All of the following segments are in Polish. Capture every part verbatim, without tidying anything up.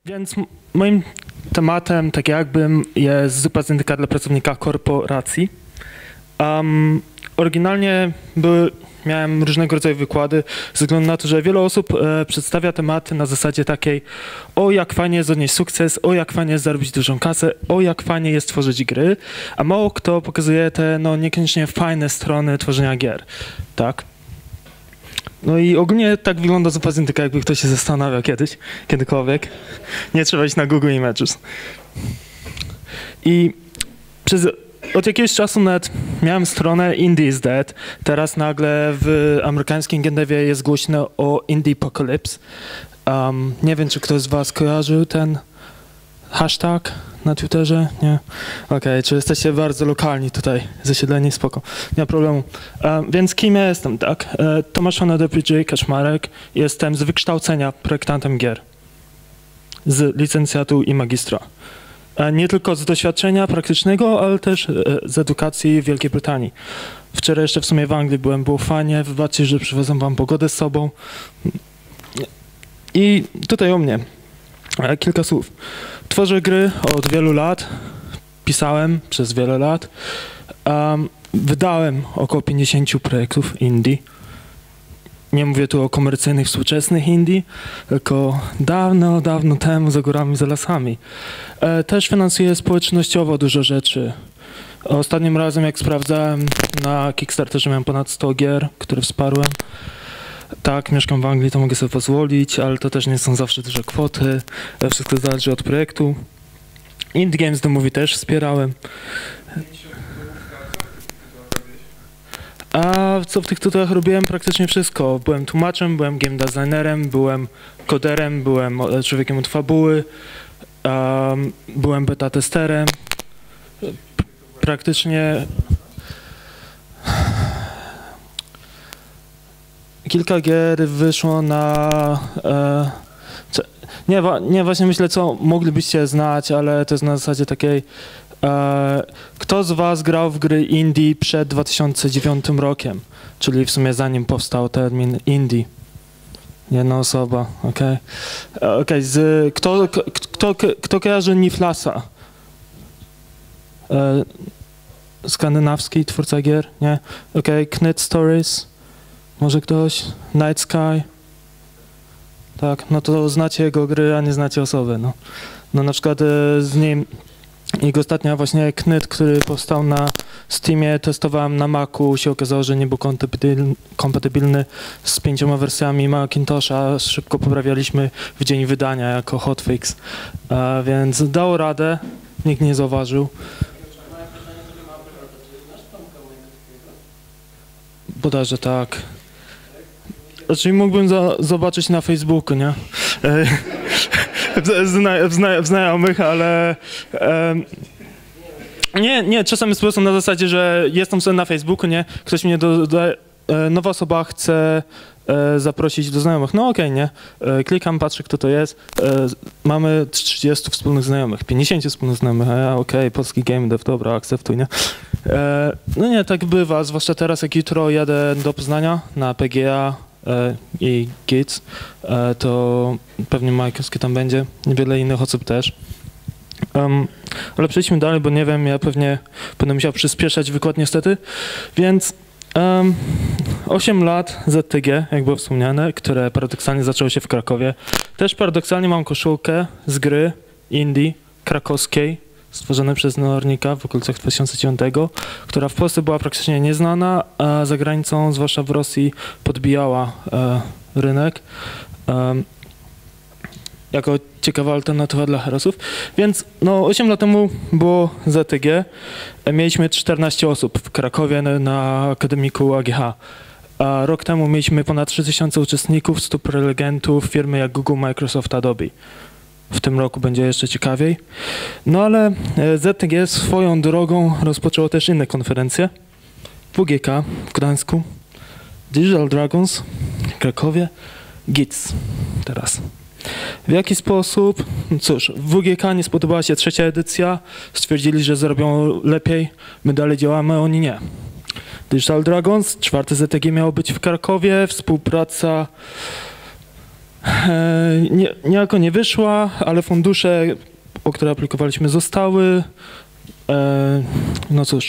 Więc m- moim tematem, tak jakbym, jest zupa z indyka dla pracownika korporacji. Um, oryginalnie były, miałem różnego rodzaju wykłady, ze względu na to, że wiele osób e, przedstawia tematy na zasadzie takiej: o jak fajnie jest odnieść sukces, o jak fajnie jest zarobić dużą kasę, o jak fajnie jest tworzyć gry, a mało kto pokazuje te no niekoniecznie fajne strony tworzenia gier, tak? No i ogólnie tak wygląda zupa z indyka, jakby ktoś się zastanawiał kiedyś, kiedykolwiek. Nie trzeba iść na Google Images. I przez, od jakiegoś czasu nawet miałem stronę Indie is Dead. Teraz nagle w amerykańskim gendewie jest głośno o Indiepocalypse. Um, nie wiem, czy ktoś z was kojarzył ten hashtag na Twitterze? Nie? Okej, okay, czy jesteście bardzo lokalni tutaj, zasiedleni, spoko. Nie ma problemu. Um, więc kim ja jestem, tak? E, Tomasz Hanna-Depridge Kaczmarek. Jestem z wykształcenia projektantem gier. Z licencjatu i magistra. E, nie tylko z doświadczenia praktycznego, ale też e, z edukacji w Wielkiej Brytanii. Wczoraj jeszcze w sumie w Anglii byłem, było fajnie. Wybaczcie, że przywiozłem wam pogodę z sobą. I tutaj o mnie. E, kilka słów. Tworzę gry od wielu lat, pisałem przez wiele lat, um, wydałem około pięćdziesiąt projektów indie. Nie mówię tu o komercyjnych, współczesnych indie, tylko dawno, dawno temu za górami, za lasami. E, też finansuję społecznościowo dużo rzeczy. Ostatnim razem, jak sprawdzałem, na Kickstarterze miałem ponad sto gier, które wsparłem. Tak, mieszkam w Anglii, to mogę sobie pozwolić, ale to też nie są zawsze duże kwoty. Wszystko zależy od projektu. Indie Games The Movie też wspierałem. A co w tych tytułach robiłem? Praktycznie wszystko. Byłem tłumaczem, byłem game designerem, byłem koderem, byłem człowiekiem od fabuły, um, byłem beta testerem. Praktycznie kilka gier wyszło na... E, co, nie, nie, właśnie myślę, co moglibyście znać, ale to jest na zasadzie takiej... E, kto z was grał w gry indie przed dwa tysiące dziewiątym rokiem? Czyli w sumie zanim powstał termin indie. Jedna osoba, okej. Okay. Okej, okay, kto, kto, kto, kto kojarzy Niflasa? E, skandynawski twórca gier, nie? Okej, okay. Knytt Stories. Może ktoś? Night Sky? Tak, no to znacie jego gry, a nie znacie osoby, no. No na przykład e, z nim, jego ostatnia właśnie Knytt, który powstał na Steamie, testowałem na Macu, się okazało, że nie był kompatybilny, kompatybilny z pięcioma wersjami Macintosha, szybko poprawialiśmy w dzień wydania jako hotfix, e, więc dało radę, nikt nie zauważył. Bodajże tak. Znaczy mógłbym za, zobaczyć na Facebooku, nie? w, zna, w, zna, w znajomych, ale... Um, nie, nie, czasem jest po prostu na zasadzie, że jestem sobie na Facebooku, nie? Ktoś mnie dodaje, nowa osoba chce e, zaprosić do znajomych. No okej, okay, nie? E, klikam, patrzę, kto to jest. E, mamy trzydziestu wspólnych znajomych, pięćdziesięciu wspólnych znajomych. A ja, okej, okay, polski game dev, dobra, akceptuj, nie? E, no nie, tak bywa, zwłaszcza teraz, jak jutro jadę do Poznania na P G A e, i Giz, e, to pewnie Majkowski tam będzie, niewiele innych osób też. Um, ale przejdźmy dalej, bo nie wiem, ja pewnie będę musiał przyspieszać wykład niestety, więc um, osiem lat Z T G, jak było wspomniane, które paradoksalnie zaczęło się w Krakowie. Też paradoksalnie mam koszulkę z gry indie krakowskiej, stworzonej przez Nornika w okolicach dwa tysiące dziewiątego, która w Polsce była praktycznie nieznana, a za granicą, zwłaszcza w Rosji, podbijała e, rynek. Um, jako ciekawa alternatywa dla herosów. Więc no osiem lat temu było Z T G. Mieliśmy czternaście osób w Krakowie na akademiku A G H. A rok temu mieliśmy ponad trzy tysiące uczestników, stu prelegentów, firmy jak Google, Microsoft, Adobe. W tym roku będzie jeszcze ciekawiej. No ale Z T G swoją drogą rozpoczęło też inne konferencje. W W G K w Gdańsku, Digital Dragons w Krakowie, Giz teraz. W jaki sposób? Cóż, w W G K nie spodobała się trzecia edycja, stwierdzili, że zrobią lepiej, my dalej działamy, oni nie. Digital Dragons, czwarte Z T G miało być w Krakowie, współpraca E, nie, niejako nie wyszła, ale fundusze, o które aplikowaliśmy, zostały. E, no cóż,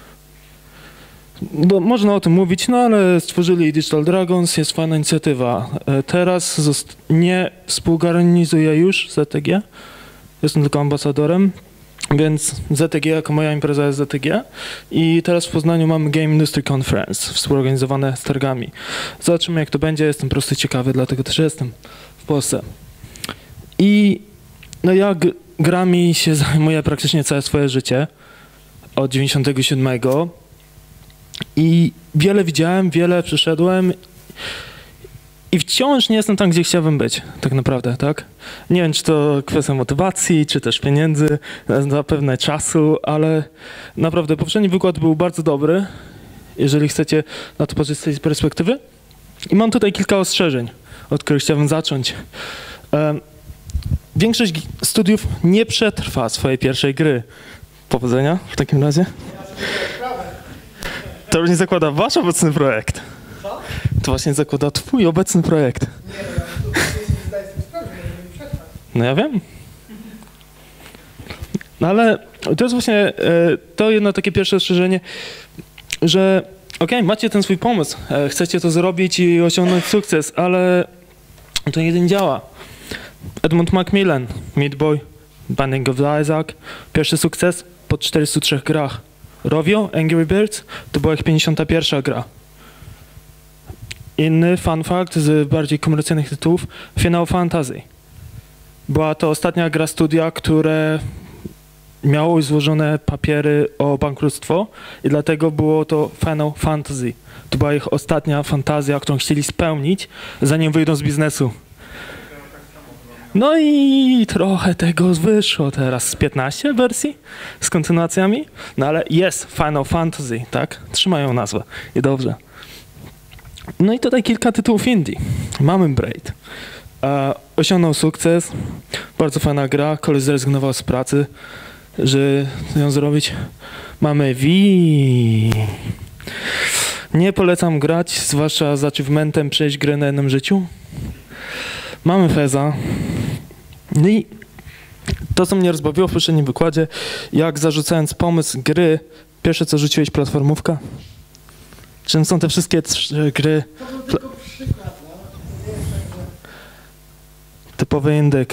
no, można o tym mówić, no ale stworzyli Digital Dragons, jest fajna inicjatywa. E, teraz zost- nie współorganizuję już Z T G, jestem tylko ambasadorem, więc Z T G jako moja impreza jest Z T G i teraz w Poznaniu mamy Game Industry Conference współorganizowane z targami. Zobaczymy jak to będzie, jestem po prostu ciekawy, dlatego też jestem w Polsce. I no ja g- grami się zajmuję praktycznie całe swoje życie, od dziewięćdziesiątego siódmego i wiele widziałem, wiele przeszedłem i wciąż nie jestem tam, gdzie chciałbym być, tak naprawdę, tak? Nie wiem, czy to kwestia motywacji, czy też pieniędzy, zapewne czasu, ale naprawdę poprzedni wykład był bardzo dobry, jeżeli chcecie na to patrzeć z tej perspektywy. I mam tutaj kilka ostrzeżeń, od których chciałbym zacząć. Um, większość studiów nie przetrwa swojej pierwszej gry. Powodzenia w takim razie. To już nie zakłada wasz obecny projekt. Co? To właśnie zakłada twój obecny projekt. Nie, no ja tu zdaję sobie sprawę, że nie przetrwać. No ja wiem. No ale to jest właśnie e, to jedno takie pierwsze ostrzeżenie, że okej, okay, macie ten swój pomysł, e, chcecie to zrobić i osiągnąć sukces, ale to nigdy nie działa. Edmund Macmillan, Meat Boy, Binding of Isaac, pierwszy sukces po czterystu trzech grach. Rovio, Angry Birds, to była ich pięćdziesiąta pierwsza gra. Inny fun fact z bardziej komercyjnych tytułów, Final Fantasy. Była to ostatnia gra studia, które miało już złożone papiery o bankructwo i dlatego było to Final Fantasy. To była ich ostatnia fantazja, którą chcieli spełnić, zanim wyjdą z biznesu. No i trochę tego wyszło teraz z piętnaście wersji z kontynuacjami, no ale jest Final Fantasy, tak? Trzymają nazwę i dobrze. No i tutaj kilka tytułów indie. Mamy Braid. E, osiągnął sukces, bardzo fajna gra, koleś zrezygnował z pracy, żeby ją zrobić. Mamy V. Nie polecam grać, zwłaszcza z achievementem przejść grę na jednym życiu. Mamy Feza. No i to, co mnie rozbawiło w poprzednim wykładzie, jak zarzucając pomysł gry, pierwsze co rzuciłeś, platformówka? Czym są te wszystkie trzy gry? To był tylko przykład, no. To nie jest tak, że... Typowy indyk.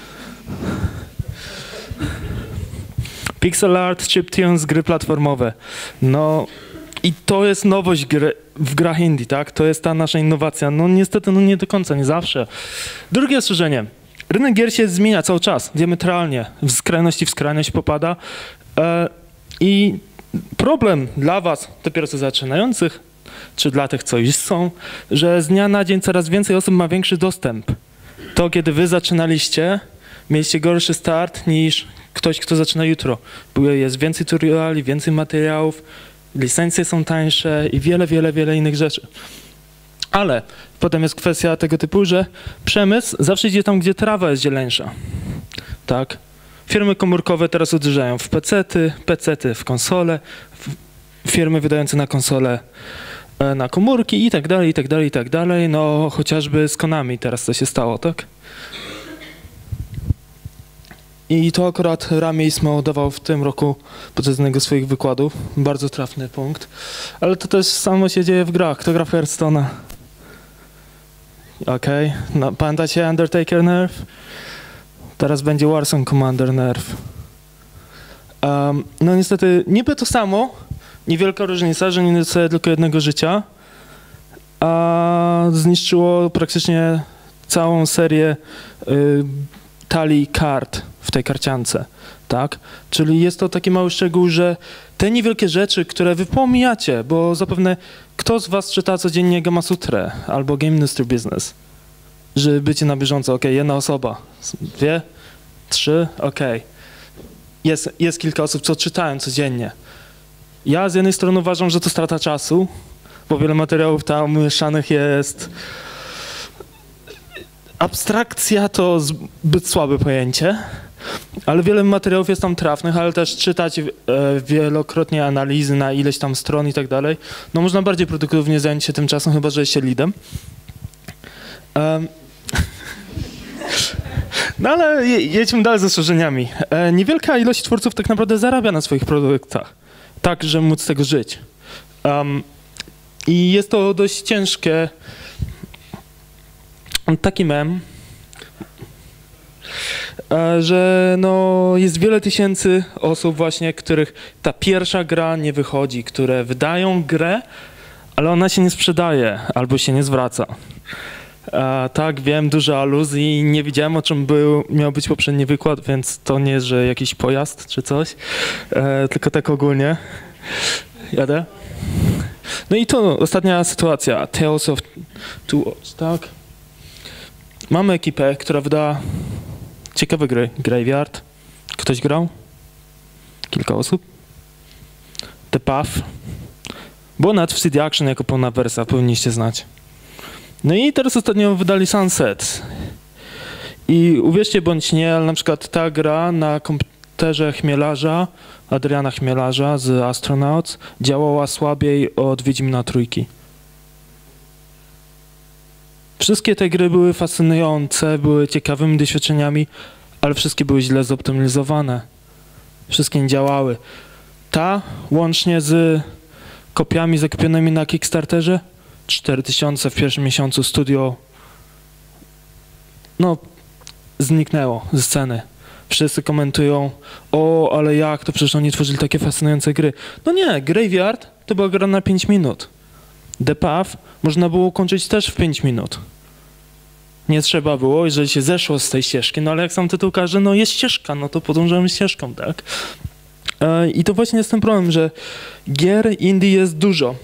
Pixel art, chiptunes, gry platformowe. No i to jest nowość gry, w grach indie, tak? To jest ta nasza innowacja. No niestety, no nie do końca, nie zawsze. Drugie ostrzeżenie. Rynek gier się zmienia cały czas, diametralnie. W skrajności w skrajność popada. E, I problem dla was, dopiero co zaczynających, czy dla tych, co już są, że z dnia na dzień coraz więcej osób ma większy dostęp. To, kiedy wy zaczynaliście, mieliście gorszy start niż ktoś, kto zaczyna jutro. Jest więcej tutoriali, więcej materiałów, licencje są tańsze i wiele, wiele, wiele innych rzeczy. Ale potem jest kwestia tego typu, że przemysł zawsze idzie tam, gdzie trawa jest zieleńsza. Tak? Firmy komórkowe teraz uderzają w pecety, pecety w konsole, w firmy wydające na konsole na komórki i tak dalej, i tak dalej, i tak dalej. No chociażby z Konami teraz to się stało, tak? I to akurat Rami Ismail dawał w tym roku podczas jednego z swoich wykładów. Bardzo trafny punkt. Ale to też samo się dzieje w grach. Kto gra w Hearthstone'a? Okej. Okay. No, pamiętacie Undertaker Nerf? Teraz będzie Warzone Commander Nerf. Um, no niestety niby to samo. Niewielka różnica, że nie dostaje tylko jednego życia. A zniszczyło praktycznie całą serię y, talii kart w tej karciance, tak? Czyli jest to taki mały szczegół, że te niewielkie rzeczy, które wy pomijacie, bo zapewne kto z was czyta codziennie Gama Sutrę albo Game Industry Business, że bycie na bieżąco, ok, jedna osoba, dwie, trzy, ok. Jest, jest kilka osób, co czytają codziennie. Ja z jednej strony uważam, że to strata czasu, bo wiele materiałów tam umieszczanych jest. Abstrakcja to zbyt słabe pojęcie, ale wiele materiałów jest tam trafnych, ale też czytać e, wielokrotnie analizy na ileś tam stron i tak dalej. No można bardziej produktywnie zająć się tym czasem, chyba że jest się leadem. Um, No ale je, jedźmy dalej z zastrzeżeniami. E, niewielka ilość twórców tak naprawdę zarabia na swoich produktach, tak, żeby móc z tego żyć. Um, I jest to dość ciężkie. Taki mem, e, że no jest wiele tysięcy osób właśnie, których ta pierwsza gra nie wychodzi, które wydają grę, ale ona się nie sprzedaje albo się nie zwraca. E, tak, wiem, dużo aluzji, nie widziałem, o czym był, miał być poprzedni wykład, więc to nie jest, że jakiś pojazd czy coś, e, tylko tak ogólnie. Jadę? No i to ostatnia sytuacja, Tales of Two Worlds, tak? Mamy ekipę, która wyda ciekawe gry. Graveyard. Ktoś grał? Kilka osób? The Path. Było nawet w C D Action jako pełna wersja, powinniście znać. No i teraz ostatnio wydali Sunset. I uwierzcie bądź nie, ale na przykład ta gra na komputerze Chmielarza, Adriana Chmielarza z Astronauts, działała słabiej od Wiedźmina Trójki. Wszystkie te gry były fascynujące, były ciekawymi doświadczeniami, ale wszystkie były źle zoptymalizowane. Wszystkie nie działały. Ta łącznie z kopiami zakupionymi na Kickstarterze, cztery tysiące w pierwszym miesiącu studio, no, zniknęło ze sceny. Wszyscy komentują, o, ale jak to, przecież oni tworzyli takie fascynujące gry. No nie, Graveyard to była gra na pięć minut. The Path można było kończyć też w pięć minut. Nie trzeba było, jeżeli się zeszło z tej ścieżki, no ale jak sam tytuł każe, no jest ścieżka, no to podążamy ścieżką, tak? E, I to właśnie jest ten problem, że gier indie jest dużo.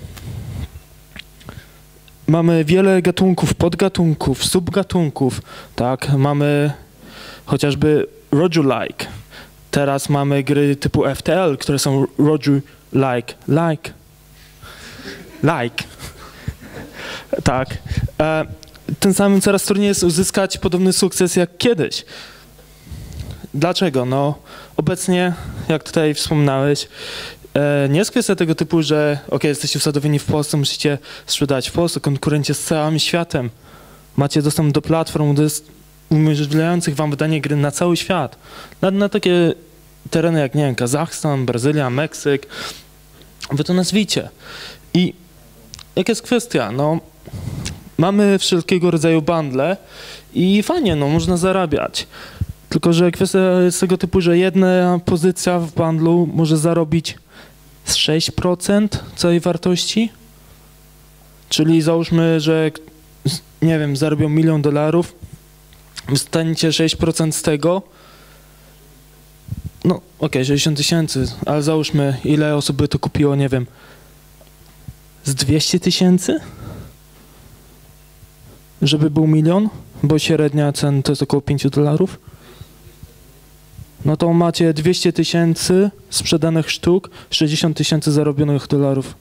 Mamy wiele gatunków, podgatunków, subgatunków, tak? Mamy chociażby roguelike. Teraz mamy gry typu F T L, które są roguelike. Like. Like. Tak. E, tym samym coraz trudniej jest uzyskać podobny sukces jak kiedyś. Dlaczego? No, obecnie, jak tutaj wspomniałeś, e, nie jest kwestia tego typu, że ok, jesteście usadowieni w Polsce, musicie sprzedać w Polsce, konkurencie z całym światem. Macie dostęp do platform umożliwiających wam wydanie gry na cały świat. Na, na takie tereny jak, nie wiem, Kazachstan, Brazylia, Meksyk. Wy to nazwijcie. I jaka jest kwestia? No, mamy wszelkiego rodzaju bundle i fajnie, no, można zarabiać. Tylko że kwestia jest tego typu, że jedna pozycja w bundlu może zarobić z sześć procent całej wartości. Czyli załóżmy, że, nie wiem, zarobią milion dolarów, dostaniecie sześć procent z tego. No, okej, okay, sześćdziesiąt tysięcy, ale załóżmy, ile osób by to kupiło, nie wiem, z dwieście tysięcy? Żeby był milion, bo średnia cen to jest około pięć dolarów. No to macie dwieście tysięcy sprzedanych sztuk, sześćdziesiąt tysięcy zarobionych dolarów.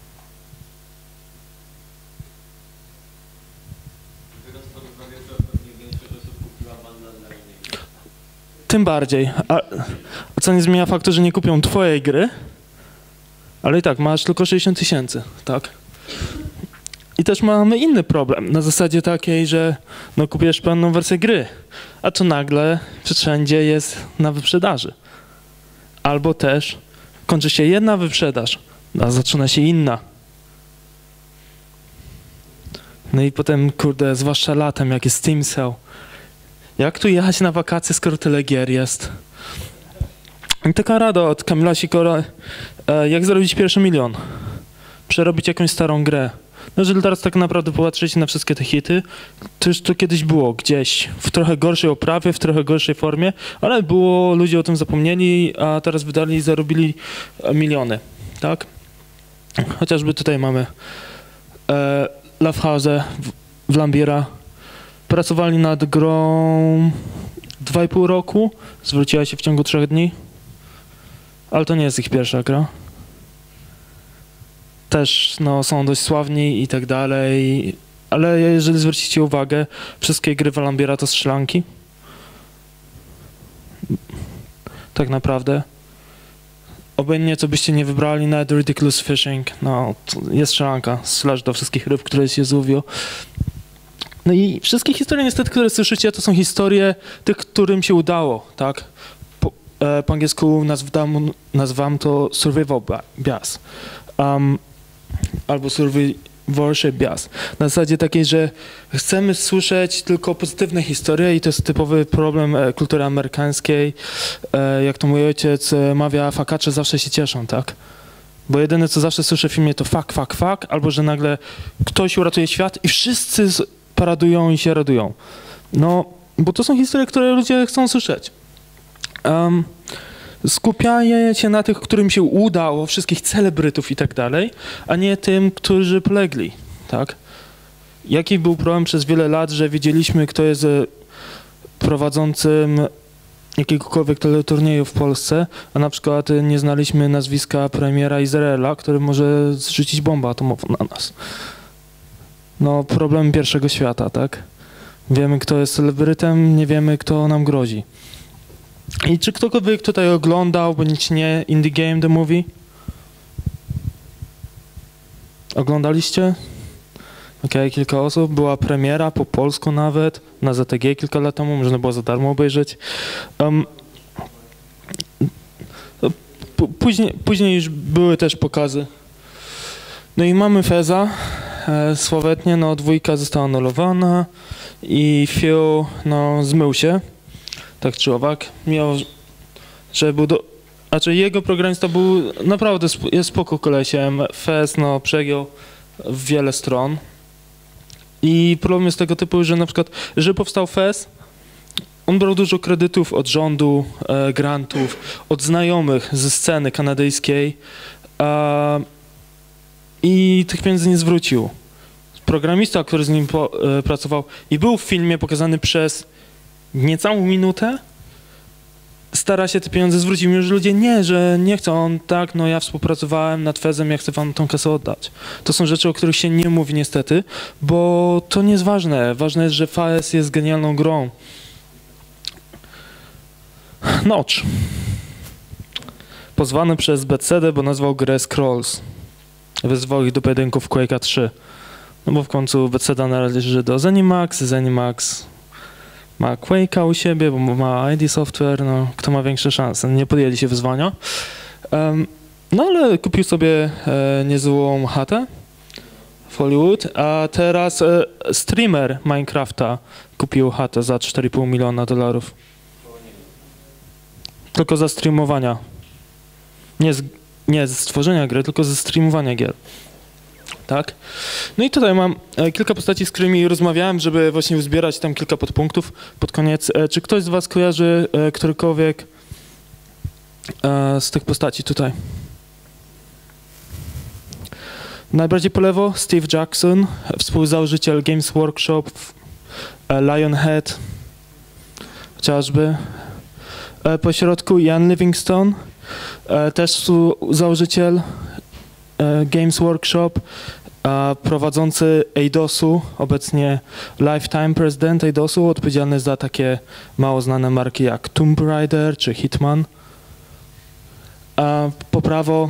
Tym bardziej. A, a co nie zmienia faktu, że nie kupią twojej gry, ale i tak masz tylko sześćdziesiąt tysięcy, tak? I też mamy inny problem, na zasadzie takiej, że no kupujesz pełną wersję gry, a to nagle wszędzie jest na wyprzedaży. Albo też kończy się jedna wyprzedaż, a zaczyna się inna. No i potem, kurde, zwłaszcza latem, jak jest Steam Sale, jak tu jechać na wakacje, skoro tyle gier jest? I taka rada od Kamila Sikora, jak zrobić pierwszy milion? Przerobić jakąś starą grę. No, jeżeli teraz tak naprawdę popatrzyć na wszystkie te hity, to już to kiedyś było gdzieś w trochę gorszej oprawie, w trochę gorszej formie, ale było, ludzie o tym zapomnieli, a teraz wydali i zarobili miliony, tak? Chociażby tutaj mamy e, Love House w, w Lambiera. Pracowali nad grą dwa i pół roku, zwróciła się w ciągu trzech dni, ale to nie jest ich pierwsza gra. Też no, są dość sławni i tak dalej, ale jeżeli zwrócicie uwagę, wszystkie gry Walambiera to strzelanki. Tak naprawdę. Obojętnie co byście nie wybrali, nawet Ridiculous Fishing, no jest strzelanka, strzelasz do wszystkich ryb, które się złowiło. No i wszystkie historie niestety, które słyszycie, to są historie tych, którym się udało, tak? Po, e, po angielsku nazwam, nazwam to survival bias. Um, albo survivorship bias. Na zasadzie takiej, że chcemy słyszeć tylko pozytywne historie i to jest typowy problem e, kultury amerykańskiej. E, jak to mój ojciec e, mawia, fakacze zawsze się cieszą, tak? Bo jedyne, co zawsze słyszę w filmie, to fuck, fuck, fuck, albo że nagle ktoś uratuje świat i wszyscy paradują i się radują. No, bo to są historie, które ludzie chcą słyszeć. Um, skupiają się na tych, którym się udało, wszystkich celebrytów i tak dalej, a nie tym, którzy polegli, tak? Jaki był problem przez wiele lat, że wiedzieliśmy, kto jest prowadzącym jakiegokolwiek teleturnieju w Polsce, a na przykład nie znaliśmy nazwiska premiera Izraela, który może zrzucić bombę atomową na nas. No, problem pierwszego świata, tak? Wiemy, kto jest celebrytem, nie wiemy, kto nam grozi. I czy ktokolwiek tutaj oglądał, bądź nie, Indie Game The Movie? Oglądaliście? Okej, okay, kilka osób. Była premiera po polsku nawet, na Z T G kilka lat temu, można było za darmo obejrzeć. Um, później, później już były też pokazy. No i mamy Feza, e, sławetnie, no dwójka została anulowana i Phil, no zmył się, tak czy owak. Miał, że był do... Znaczy jego programista był naprawdę sp jest spoko kolesiem. Fez, no przegiął w wiele stron. I problem jest tego typu, że na przykład, że powstał Fez, on brał dużo kredytów od rządu, e, grantów, od znajomych ze sceny kanadyjskiej e, i tych pieniędzy nie zwrócił. Programista, który z nim po, e, pracował i był w filmie pokazany przez niecałą minutę, stara się te pieniądze zwrócić, mimo że ludzie nie, że nie chcą, on tak, no ja współpracowałem nad Fezem, ja chcę wam tą kasę oddać. To są rzeczy, o których się nie mówi niestety, bo to nie jest ważne. Ważne jest, że Fez jest genialną grą. Notch. Pozwany przez Bethesdę, bo nazwał grę Scrolls. Wezwał ich do pojedynku w Quake'a trzy. No bo w końcu Bethesda należy do Zenimax, Zenimax ma Quake'a u siebie, bo ma I D Software, no kto ma większe szanse, nie podjęli się wyzwania. Um, no ale kupił sobie e, niezłą chatę w Hollywood, a teraz e, streamer Minecrafta kupił chatę za cztery i pół miliona dolarów. Tylko za streamowania. Nie z, nie ze stworzenia gry, tylko ze streamowania gier. Tak? No i tutaj mam e, kilka postaci, z którymi rozmawiałem, żeby właśnie uzbierać tam kilka podpunktów pod koniec. E, czy ktoś z was kojarzy e, którykolwiek e, z tych postaci tutaj? Najbardziej po lewo Steve Jackson, współzałożyciel Games Workshop, e, Lionhead chociażby. E, po środku Ian Livingstone, e, też współzałożyciel e, Games Workshop, a prowadzący Eidosu, obecnie lifetime prezydent Eidosu, odpowiedzialny za takie mało znane marki jak Tomb Raider czy Hitman. A po prawo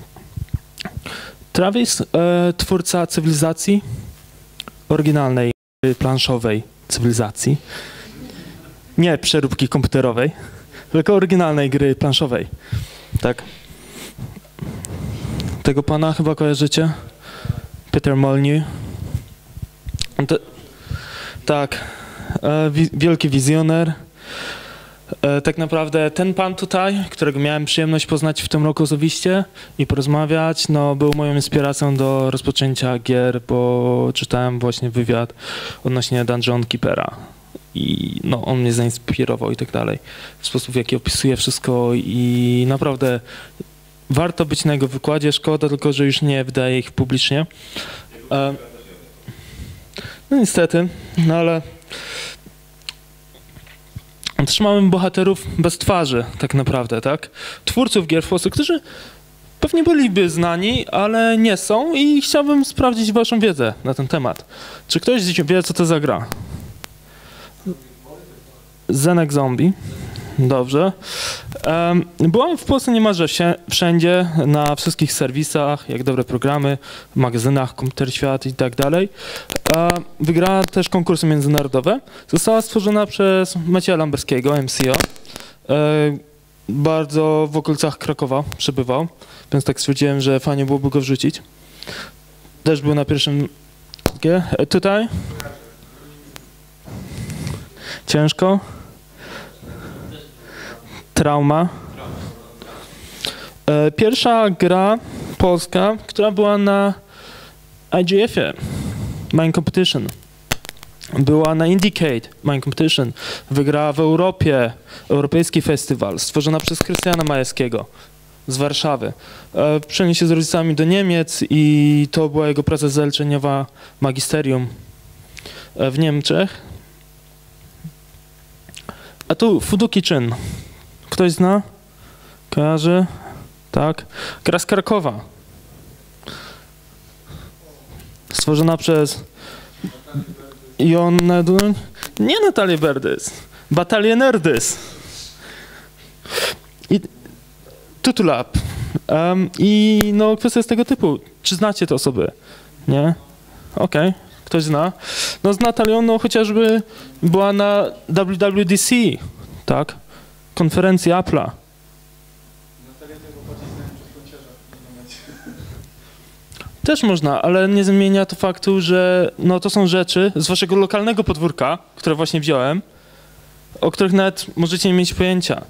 Travis, e, twórca Cywilizacji, oryginalnej planszowej Cywilizacji, nie przeróbki komputerowej, tylko oryginalnej gry planszowej, tak? Tego pana chyba kojarzycie? Peter Molyneux. To, tak, e, wi wielki wizjoner. E, tak naprawdę ten pan tutaj, którego miałem przyjemność poznać w tym roku osobiście i porozmawiać, no był moją inspiracją do rozpoczęcia gier, bo czytałem właśnie wywiad odnośnie Dungeon Keepera. I no, on mnie zainspirował i tak dalej. W sposób, w jaki opisuje wszystko i naprawdę warto być na jego wykładzie. Szkoda tylko, że już nie wydaje ich publicznie. E, no niestety, no ale też mamy bohaterów bez twarzy tak naprawdę, tak? Twórców gier w Polsce, którzy pewnie byliby znani, ale nie są i chciałbym sprawdzić waszą wiedzę na ten temat. Czy ktoś wie, co to za gra? Zenek Zombie. Dobrze. Um, byłam w Polsce niemalże wsie- wszędzie, na wszystkich serwisach, jak dobre programy, magazynach, Komputer Świat i tak dalej. E, wygrała też konkursy międzynarodowe. Została stworzona przez Macieja Lamberskiego, M C O. E, bardzo w okolicach Krakowa przebywał, więc tak stwierdziłem, że fajnie byłoby go wrzucić. Też był na pierwszym... E, tutaj. Ciężko. Trauma. E, pierwsza gra polska, która była na I G F-ie, Mind Competition. Była na Indicate, Mind Competition. Wygrała w Europie, Europejski Festiwal, stworzona przez Krystiana Majewskiego z Warszawy. E, przeniósł się z rodzicami do Niemiec i to była jego praca zaliczeniowa magisterium e, w Niemczech. A tu Fuduki Czyn. Ktoś zna? Kojarzy? Tak. Gra z Krakowa. Stworzona przez Jonę Duń. Nie Natalię Berdys. Batalię Nerdys. I Tutulab. Um, I no kwestia jest tego typu. Czy znacie te osoby? Nie? Okej. Okay. Ktoś zna? No z Natalią no chociażby była na W W D C. Tak? Konferencji Apple'a. Też można, ale nie zmienia to faktu, że no to są rzeczy z waszego lokalnego podwórka, które właśnie wziąłem, o których nawet możecie nie mieć pojęcia.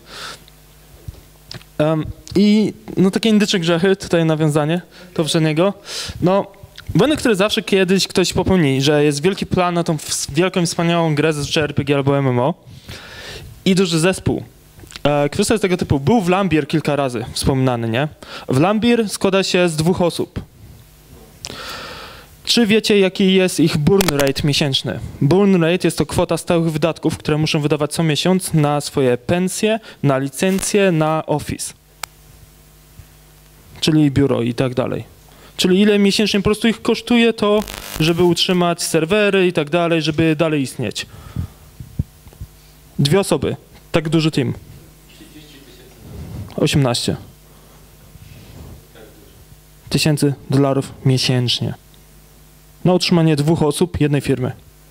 Um, I no takie indyczne grzechy, tutaj nawiązanie poprzedniego, no błędy, które zawsze kiedyś ktoś popełni, że jest wielki plan na tą wielką i wspaniałą grę, zazwyczaj R P G albo M M O i duży zespół. E, kwestia jest tego typu, był w Vlambeer kilka razy wspominany, nie? Vlambeer składa się z dwóch osób. Czy wiecie, jaki jest ich burn rate miesięczny? Burn rate jest to kwota stałych wydatków, które muszą wydawać co miesiąc na swoje pensje, na licencje, na Office. Czyli biuro i tak dalej. Czyli ile miesięcznie po prostu ich kosztuje to, żeby utrzymać serwery i tak dalej, żeby dalej istnieć. Dwie osoby. Tak duży team. osiemnaście tysięcy dolarów miesięcznie. Na utrzymanie dwóch osób, jednej firmy.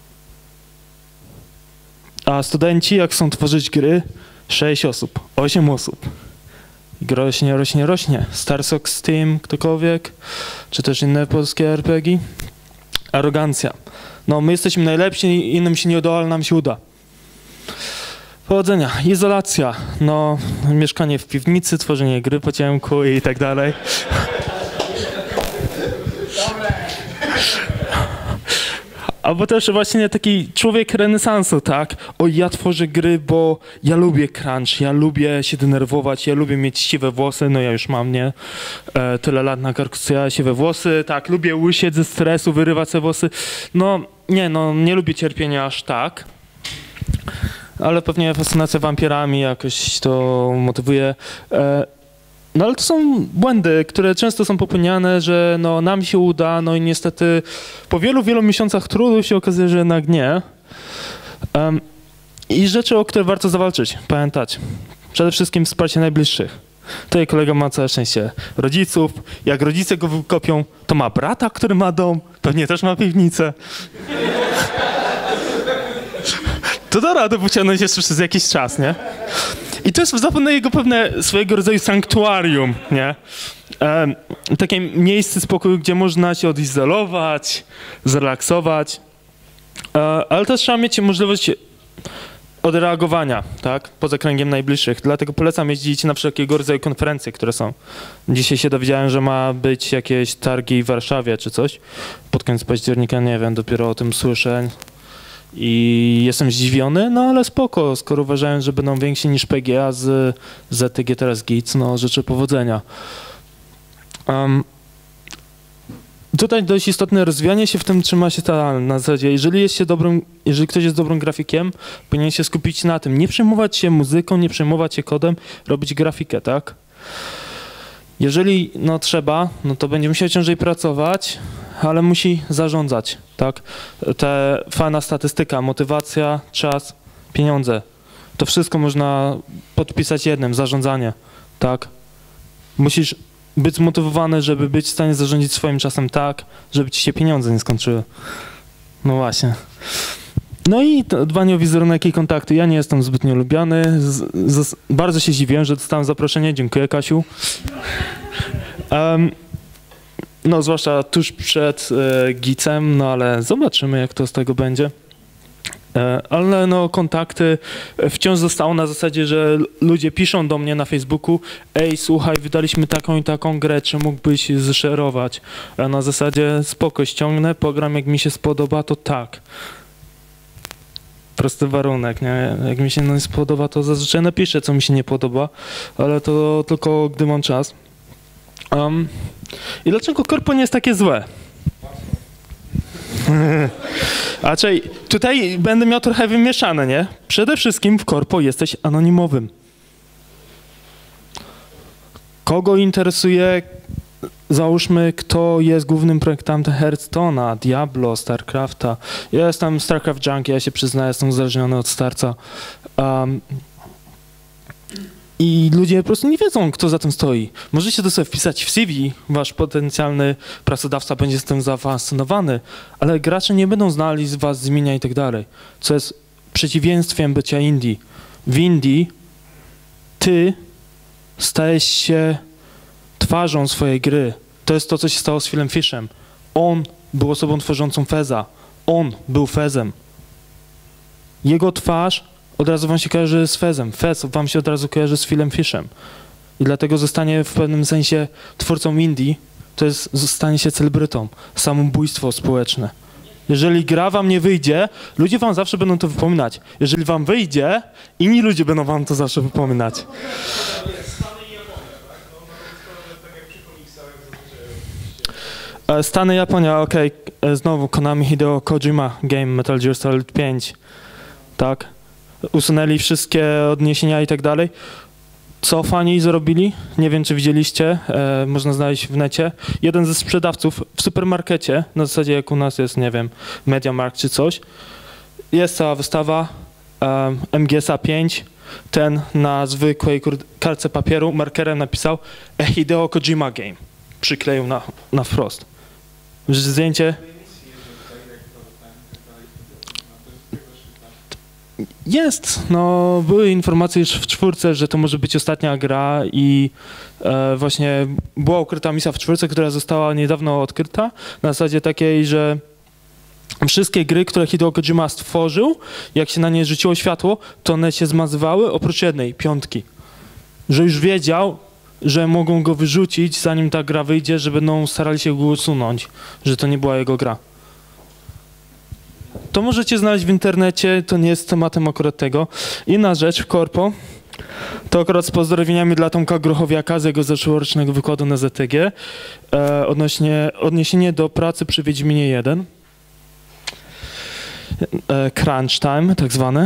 A studenci, jak chcą tworzyć gry, sześć osób, osiem osób. I rośnie, rośnie, rośnie. Starsock, Steam, ktokolwiek, czy też inne polskie R P G. Arogancja. No, my jesteśmy najlepsi, innym się nie uda, ale nam się uda. Powodzenia. Izolacja. No, mieszkanie w piwnicy, tworzenie gry po ciemku i tak dalej. Albo też właśnie taki człowiek renesansu, tak? O, ja tworzę gry, bo ja lubię crunch, ja lubię się denerwować, ja lubię mieć siwe włosy, no ja już mam, nie? E, tyle lat na karku, co ja siwe włosy, tak, lubię łysieć ze stresu, wyrywać sobie włosy. No, nie, no, nie lubię cierpienia aż tak, ale pewnie fascynacja wampirami jakoś to motywuje. E, No ale to są błędy, które często są popełniane, że no nam się uda, no i niestety po wielu, wielu miesiącach trudu się okazuje, że jednak nie. Um, I rzeczy, o które warto zawalczyć, pamiętać. Przede wszystkim wsparcie najbliższych. Tutaj kolega ma całe szczęście rodziców. Jak rodzice go wykopią, to ma brata, który ma dom, pewnie też ma piwnicę. To da radę pociągnąć jeszcze przez jakiś czas, nie? I to jest zapewne jego pewne swojego rodzaju sanktuarium, nie? E, takie miejsce spokoju, gdzie można się odizolować, zrelaksować, e, ale też trzeba mieć możliwość odreagowania, tak? Poza kręgiem najbliższych. Dlatego polecam jeździć na wszelkiego rodzaju konferencje, które są. Dzisiaj się dowiedziałem, że ma być jakieś targi w Warszawie czy coś. Pod koniec października, nie wiem, dopiero o tym słyszę. I jestem zdziwiony, no ale spoko, skoro uważałem, że będą więksi niż P G A z Z T G teraz Gic, no życzę powodzenia. Um, tutaj dość istotne rozwijanie się w tym trzyma się ta na zasadzie, jeżeli jest się dobrym, jeżeli ktoś jest dobrym grafikiem, powinien się skupić na tym, nie przejmować się muzyką, nie przejmować się kodem, robić grafikę, tak? Jeżeli no trzeba, no to będzie musiał ciężej pracować, ale musi zarządzać, tak? Te fajna statystyka, motywacja, czas, pieniądze. To wszystko można podpisać jednym, zarządzanie, tak? Musisz być zmotywowany, żeby być w stanie zarządzić swoim czasem tak, żeby ci się pieniądze nie skończyły. No właśnie. No i dbanie o wizerunek i kontakty. Ja nie jestem zbytnio lubiany. Z, z, bardzo się zdziwiłem, że dostałem zaproszenie. Dziękuję, Kasiu. Um, no, zwłaszcza tuż przed e, gicem, no ale zobaczymy, jak to z tego będzie. E, ale no, kontakty wciąż zostało na zasadzie, że ludzie piszą do mnie na Facebooku: ej, słuchaj, wydaliśmy taką i taką grę, czy mógłbyś zszerować? A na zasadzie spoko, ściągnę, pogram, jak mi się spodoba, to tak. Prosty warunek, nie? Jak mi się nie spodoba, to zazwyczaj napiszę, co mi się nie podoba, ale to tylko gdy mam czas. Um, I dlaczego korpo nie jest takie złe? A raczej tutaj będę miał trochę wymieszane, nie? Przede wszystkim w korpo jesteś anonimowym. Kogo interesuje, załóżmy, kto jest głównym projektantem Hearthstone'a, Diablo, StarCrafta. Ja jestem StarCraft Junkie, ja się przyznaję, jestem uzależniony od starca. Um, I ludzie po prostu nie wiedzą, kto za tym stoi. Możecie to sobie wpisać w C V, wasz potencjalny pracodawca będzie z tym zafascynowany, ale gracze nie będą znali z was z imienia i tak dalej, co jest przeciwieństwem bycia indie. W indie ty stajesz się twarzą swojej gry. To jest to, co się stało z Philem Fishem. On był osobą tworzącą Feza. On był Fezem. Jego twarz od razu wam się kojarzy z Fezem. Fez wam się od razu kojarzy z Philem Fishem. I dlatego zostanie w pewnym sensie twórcą indie, to jest zostanie się celebrytą. Samobójstwo społeczne. Jeżeli gra wam nie wyjdzie, ludzie wam zawsze będą to wypominać. Jeżeli wam wyjdzie, inni ludzie będą wam to zawsze wypominać. Stany, Japonia, okej, okay. Znowu Konami, Hideo Kojima, Game, Metal Gear Solid pięć, tak? Usunęli wszystkie odniesienia i tak dalej. Co fani zrobili? Nie wiem, czy widzieliście, e, można znaleźć w necie. Jeden ze sprzedawców w supermarkecie, na zasadzie jak u nas jest, nie wiem, MediaMarkt czy coś, jest cała wystawa e, M G S A pięć, ten na zwykłej kartce papieru markerem napisał A Hideo Kojima Game. Przykleił na, na wprost. Zdjęcie. Jest, no były informacje już w czwórce, że to może być ostatnia gra i e, właśnie była ukryta misja w czwórce, która została niedawno odkryta, na zasadzie takiej, że wszystkie gry, które Hideo Kojima stworzył, jak się na nie rzuciło światło, to one się zmazywały oprócz jednej, piątki. Że już wiedział, że mogą go wyrzucić, zanim ta gra wyjdzie, że będą starali się go usunąć, że to nie była jego gra. To możecie znaleźć w internecie, to nie jest tematem akurat tego. Inna rzecz w korpo, to akurat z pozdrowieniami dla Tomka Grochowiaka z jego zeszłorocznego wykładu na Z T G, e, odnośnie, odniesienie do pracy przy Wiedźminie jeden. E, crunch time, tak zwane.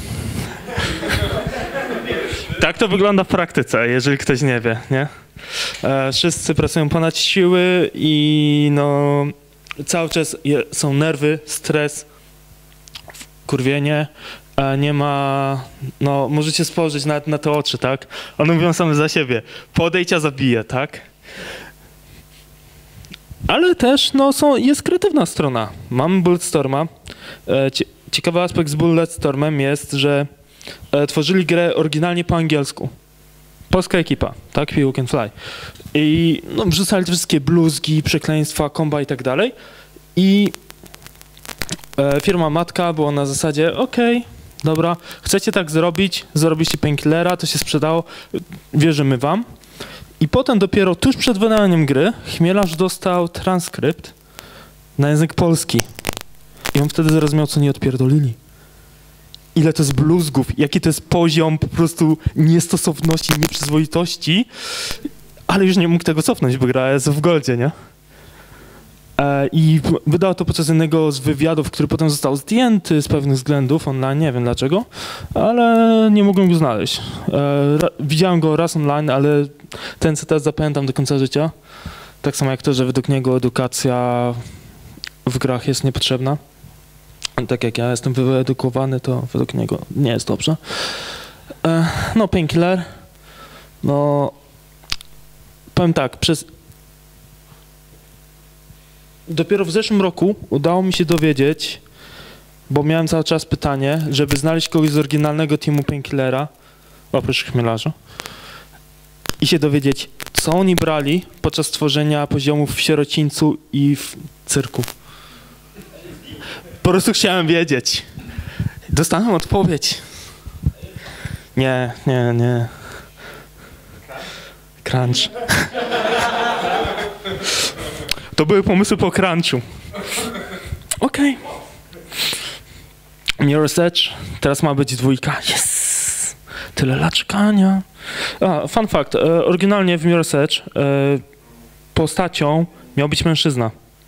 Tak to wygląda w praktyce, jeżeli ktoś nie wie, nie? E, wszyscy pracują ponad siły i no cały czas je, są nerwy, stres, kurwienie, a nie ma, no możecie spojrzeć nawet na te oczy, tak? One mówią same za siebie. Podejdź, a zabiję, tak? Ale też, no są, jest kreatywna strona. Mamy Bulletstorma. E, ciekawy aspekt z Bulletstormem jest, że e, tworzyli grę oryginalnie po angielsku. Polska ekipa, tak? People Can Fly. I no, wrzucali te wszystkie bluzgi, przekleństwa, komba i tak dalej. I e, firma matka była na zasadzie, okej, okay, dobra, chcecie tak zrobić, zrobiliście Painkillera, to się sprzedało, wierzymy wam. I potem dopiero tuż przed wydaniem gry Chmielarz dostał transkrypt na język polski. I on wtedy zrozumiał, co nie odpierdolili. Ile to jest bluzgów, jaki to jest poziom po prostu niestosowności, nieprzyzwoitości, ale już nie mógł tego cofnąć, bo gra jest w Goldzie, nie? E, I wydał to podczas jednego z wywiadów, który potem został zdjęty z pewnych względów online, nie wiem dlaczego, ale nie mogłem go znaleźć. E, ra, widziałem go raz online, ale ten cytat zapamiętam do końca życia. Tak samo jak to, że według niego edukacja w grach jest niepotrzebna. Tak jak ja jestem wyedukowany, to według niego nie jest dobrze. E, no, Painkiller. No, powiem tak, przez... Dopiero w zeszłym roku udało mi się dowiedzieć, bo miałem cały czas pytanie, żeby znaleźć kogoś z oryginalnego teamu Painkillera, oprócz Chmielarza, i się dowiedzieć, co oni brali podczas tworzenia poziomów w Sierocińcu i w cyrku. Po prostu chciałem wiedzieć. Dostałem odpowiedź. Nie, nie, nie. Crunch. To były pomysły po crunchu. Okej. Okay. Mirror's Edge. Teraz ma być dwójka. Yes! Tyle lat czekania. A, fun fact. E, oryginalnie w Mirror's Edge e, postacią miał być mężczyzna.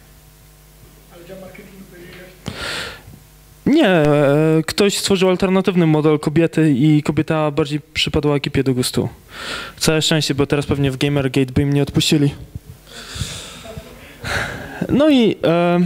Nie, e, ktoś stworzył alternatywny model kobiety i kobieta bardziej przypadła ekipie do gustu. Całe szczęście, bo teraz pewnie w Gamergate by im nie odpuścili. No i e,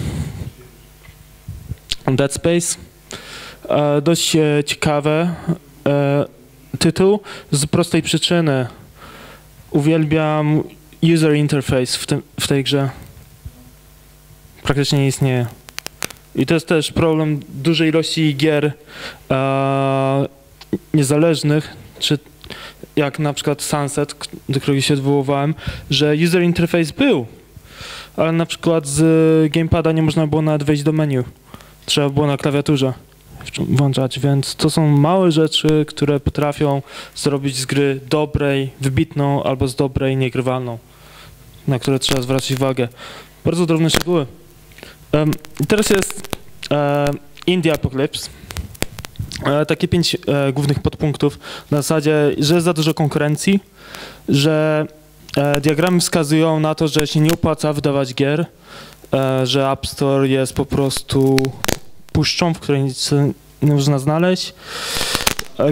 Dead Space. E, dość e, ciekawe e, tytuł z prostej przyczyny. Uwielbiam user interface w, tym, w tej grze. Praktycznie nie istnieje. I to jest też problem dużej ilości gier e, niezależnych, czy jak na przykład Sunset, do którego się odwoływałem, że user interface był, ale na przykład z gamepada nie można było nawet wejść do menu. Trzeba było na klawiaturze włączać, więc to są małe rzeczy, które potrafią zrobić z gry dobrej, wybitną, albo z dobrej, niegrywalną, na które trzeba zwracać uwagę. Bardzo drobne szczegóły. Um, teraz jest e, Indie Apocalypse. E, takie pięć e, głównych podpunktów. Na zasadzie, że jest za dużo konkurencji, że e, diagramy wskazują na to, że się nie opłaca wydawać gier, e, że App Store jest po prostu puszczą, w której nic nie można znaleźć. E,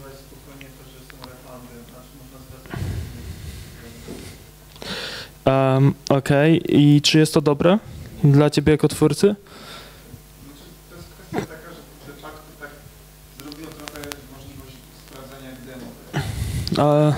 um, Okej, okay. I czy jest to dobre dla ciebie jako twórcy? To jest kwestia taka, że de facto tak zrobiło trochę możliwość sprawdzania demo. A...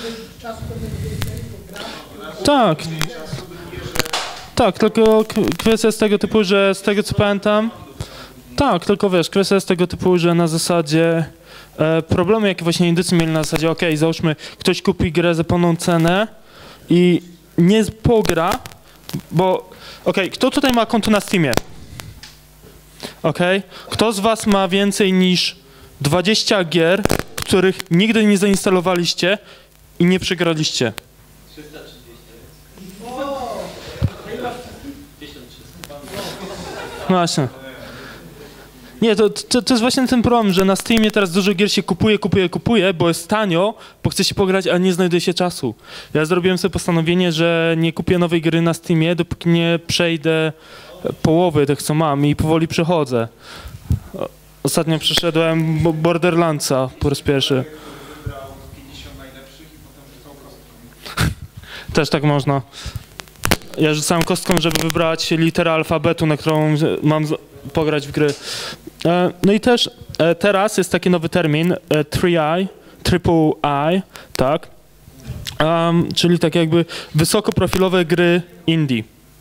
Tak. Tak, tylko kwestia jest tego typu, że z tego co pamiętam, tak, tylko wiesz, kwestia jest tego typu, że na zasadzie e, problemy, jakie właśnie Indycy mieli na zasadzie, okej, okay, załóżmy, ktoś kupi grę za pełną cenę i nie pogra, bo okej, okay, kto tutaj ma konto na Steamie? Okej, okay. Kto z was ma więcej niż dwadzieścia gier, których nigdy nie zainstalowaliście i nie przegraliście? trzysta trzydzieści. No właśnie. Nie, to, to, to jest właśnie ten problem, że na Steamie teraz dużo gier się kupuje, kupuje, kupuje, bo jest tanio, bo chce się pograć, a nie znajduje się czasu. Ja zrobiłem sobie postanowienie, że nie kupię nowej gry na Steamie, dopóki nie przejdę połowy tych, co mam i powoli przechodzę. Ostatnio przeszedłem Borderlandsa po raz pierwszy. Też tak można. Ja rzucałem kostką, żeby wybrać literę alfabetu, na którą mam pograć w gry. No i też teraz jest taki nowy termin, trzy I, triple I, tak? Um, czyli tak jakby wysokoprofilowe gry indie.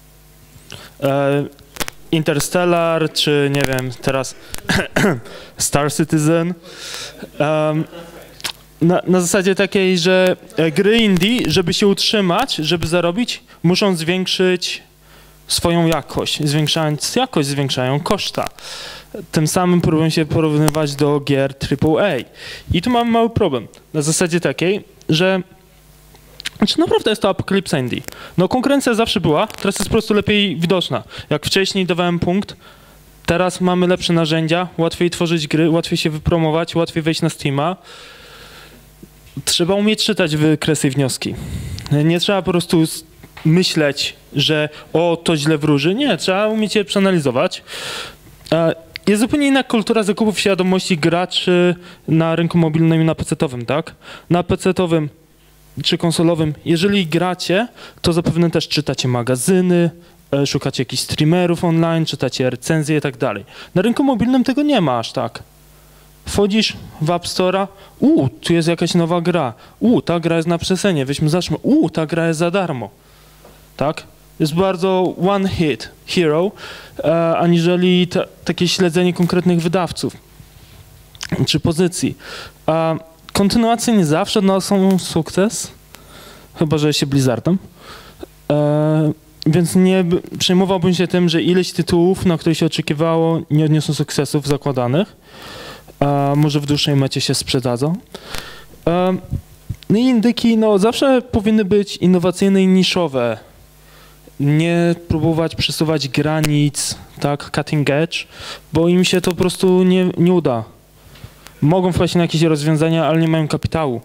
Interstellar, czy nie wiem, teraz Star Citizen. Um, na, na zasadzie takiej, że gry indie, żeby się utrzymać, żeby zarobić, muszą zwiększyć swoją jakość. Zwiększając jakość, zwiększają koszta. Tym samym próbują się porównywać do gier triple A. I tu mamy mały problem. Na zasadzie takiej, że czy naprawdę jest to Apocalypse Indie? No konkurencja zawsze była, teraz jest po prostu lepiej widoczna. Jak wcześniej dawałem punkt, teraz mamy lepsze narzędzia, łatwiej tworzyć gry, łatwiej się wypromować, łatwiej wejść na Steama. Trzeba umieć czytać wykresy i wnioski. Nie trzeba po prostu myśleć, że o, to źle wróży. Nie, trzeba umieć je przeanalizować. Jest zupełnie inna kultura zakupów świadomości graczy na rynku mobilnym i na pecetowym, tak? Na pecetowym czy konsolowym, jeżeli gracie, to zapewne też czytacie magazyny, e, szukacie jakichś streamerów online, czytacie recenzje i tak dalej. Na rynku mobilnym tego nie ma aż tak. Wchodzisz w App Store'a, u, tu jest jakaś nowa gra, u, ta gra jest na przesenie, weźmy zacznijmy, u, ta gra jest za darmo, tak? Jest bardzo one hit hero, e, aniżeli ta, takie śledzenie konkretnych wydawców czy pozycji. E, kontynuacje nie zawsze odnoszą sukces, chyba że się Blizzardem, e, więc nie przejmowałbym się tym, że ileś tytułów, na które się oczekiwało, nie odniosą sukcesów zakładanych. A może w dłuższej mecie się sprzedadzą. No i indyki no, zawsze powinny być innowacyjne i niszowe. Nie próbować przesuwać granic, tak, cutting edge, bo im się to po prostu nie, nie uda. Mogą wpaść na jakieś rozwiązania, ale nie mają kapitału.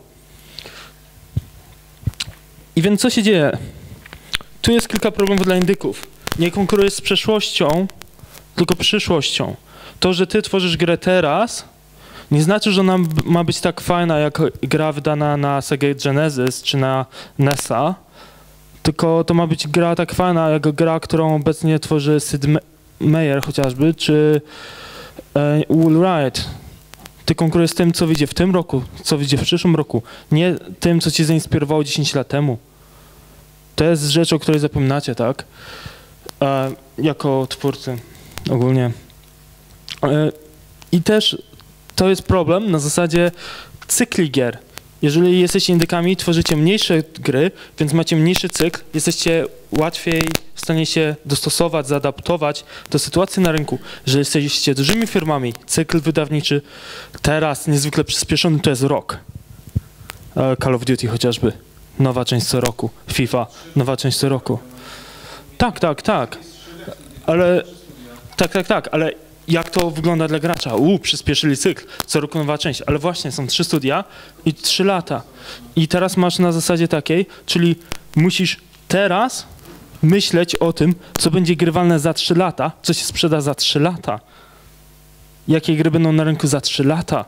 I więc co się dzieje? Tu jest kilka problemów dla indyków. Nie konkurujesz z przeszłością, tylko przyszłością. To, że ty tworzysz grę teraz, nie znaczy, że ona ma być tak fajna, jak gra wydana na Sega Genesis czy na N E S a, tylko to ma być gra tak fajna, jak gra, którą obecnie tworzy Sid Meier chociażby, czy e, Will Wright. Ty konkurujesz z tym, co wyjdzie w tym roku, co wyjdzie w przyszłym roku, nie tym, co cię zainspirowało dziesięć lat temu. To jest rzecz, o której zapominacie, tak? E, jako twórcy ogólnie. E, I też to jest problem na zasadzie cykli gier. Jeżeli jesteście indykami, tworzycie mniejsze gry, więc macie mniejszy cykl, jesteście łatwiej w stanie się dostosować, zaadaptować do sytuacji na rynku. Jeżeli jesteście dużymi firmami, cykl wydawniczy teraz niezwykle przyspieszony to jest rok. Call of Duty chociażby, nowa część co roku. FIFA, nowa część co roku. Tak, tak, tak. Ale tak, tak, tak, ale jak to wygląda dla gracza? U, przyspieszyli cykl, co roku nowa część, ale właśnie są trzy studia i trzy lata. I teraz masz na zasadzie takiej, czyli musisz teraz myśleć o tym, co będzie grywalne za trzy lata, co się sprzeda za trzy lata. Jakie gry będą na rynku za trzy lata.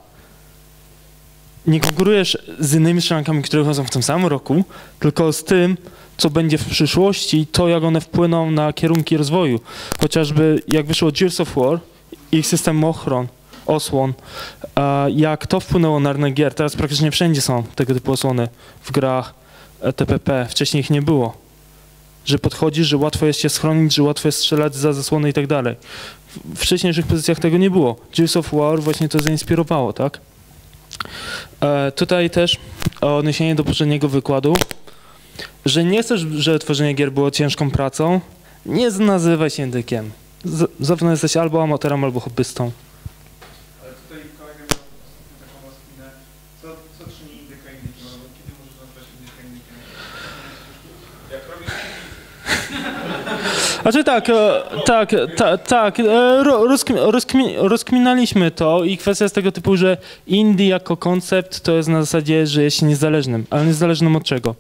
Nie konkurujesz z innymi strzelankami, które chodzą w tym samym roku, tylko z tym, co będzie w przyszłości, to jak one wpłyną na kierunki rozwoju. Chociażby jak wyszło Gears of War, ich system ochron, osłon, jak to wpłynęło na rynek gier. Teraz praktycznie wszędzie są tego typu osłony w grach T P P. Wcześniej ich nie było. Że podchodzisz, że łatwo jest się schronić, że łatwo jest strzelać za zasłony i tak dalej. W wcześniejszych pozycjach tego nie było. Gears of War właśnie to zainspirowało, tak? E, tutaj też odniesienie do poprzedniego wykładu, że nie chcesz, żeby tworzenie gier było ciężką pracą, nie nazywaj się indykiem. Zawsze jesteś albo amatorem, albo hobbystą. Ale tutaj kolega miał ostatnio taką rozkminę. Co, co czyni indyka indykiem? Albo kiedy możesz nazwać indyka indykiem? Jak robisz... Znaczy tak, tak, tak, tak, rozkmin, rozkminaliśmy to i kwestia jest tego typu, że indie jako koncept to jest na zasadzie, że jest niezależnym, ale niezależnym od czego?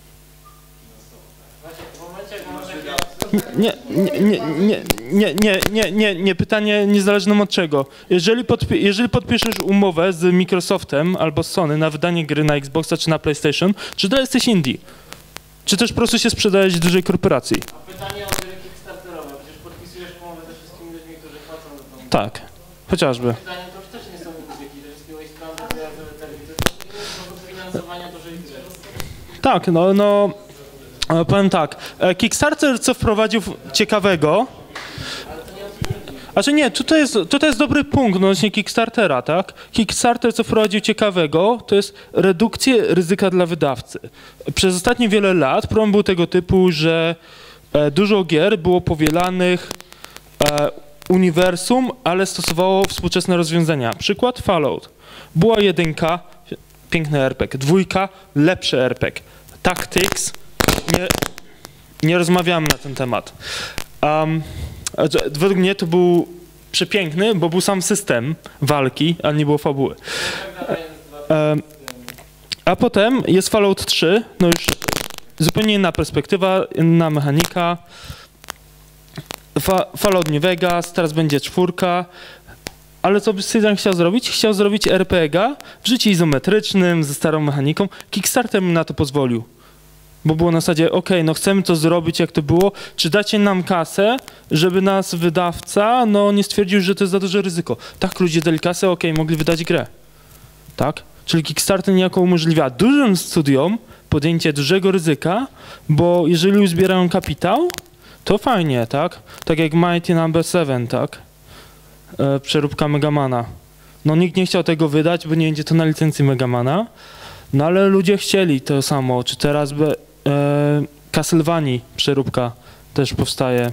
Nie, nie, nie, nie, nie, nie, nie, nie, nie, pytanie niezależnym od czego. Jeżeli, podpi jeżeli podpiszesz umowę z Microsoftem albo z Sony na wydanie gry na Xboxa czy na PlayStation, czy to jesteś indie? Czy też po prostu się sprzedajesz dużej korporacji? A pytanie o gry kickstarterowe, przecież podpisujesz umowę ze wszystkimi ludźmi, którzy płacą za tą. Tak, chociażby. Pytanie to już też nie są indyki, że wszystkie wastelandy, wyjazdowe telewizje, to jest inny sposób finansowania dużej gry. Tak, no, no, powiem tak, Kickstarter co wprowadził ciekawego, znaczy nie, tutaj jest, tutaj jest dobry punkt odnośnie Kickstartera, tak? Kickstarter co wprowadził ciekawego, to jest redukcję ryzyka dla wydawcy. Przez ostatnie wiele lat problem był tego typu, że e, dużo gier było powielanych e, uniwersum, ale stosowało współczesne rozwiązania. Przykład Fallout. Była jedynka, piękny R P G, dwójka, lepszy R P G. Tactics, nie, nie rozmawiamy na ten temat. Um, według mnie to był przepiękny, bo był sam system walki, a nie było fabuły. Um, a potem jest Fallout trzy, no już zupełnie inna perspektywa, inna mechanika. Fa Fallout New Vegas, teraz będzie czwórka. Ale co by Obsidian chciał zrobić? Chciał zrobić R P G a w życiu izometrycznym, ze starą mechaniką. Kickstarter mi na to pozwolił. Bo było na zasadzie, ok, no chcemy to zrobić, jak to było, czy dacie nam kasę, żeby nas wydawca, no nie stwierdził, że to jest za duże ryzyko. Tak, ludzie dali kasę, ok, mogli wydać grę. Tak? Czyli Kickstarter niejako umożliwia dużym studiom podjęcie dużego ryzyka, bo jeżeli uzbierają kapitał, to fajnie, tak? Tak jak Mighty Number Seven, tak? E, przeróbka Megamana. No nikt nie chciał tego wydać, bo nie będzie to na licencji Megamana, no ale ludzie chcieli to samo. Czy teraz be, e, Castlevania przeróbka też powstaje.